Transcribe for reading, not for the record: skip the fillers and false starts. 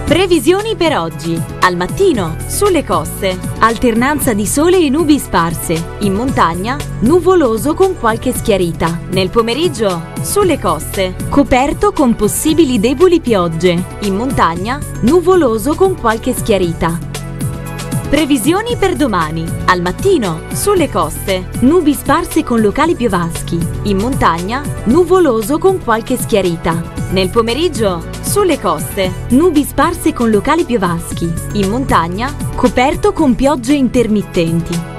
Previsioni per oggi. Al mattino, sulle coste, alternanza di sole e nubi sparse. In montagna, nuvoloso con qualche schiarita. Nel pomeriggio, sulle coste, coperto con possibili deboli piogge. In montagna, nuvoloso con qualche schiarita. Previsioni per domani. Al mattino, sulle coste, nubi sparse con locali piovaschi. In montagna, nuvoloso con qualche schiarita. Nel pomeriggio, sulle coste, nubi sparse con locali piovaschi. In montagna, coperto con piogge intermittenti.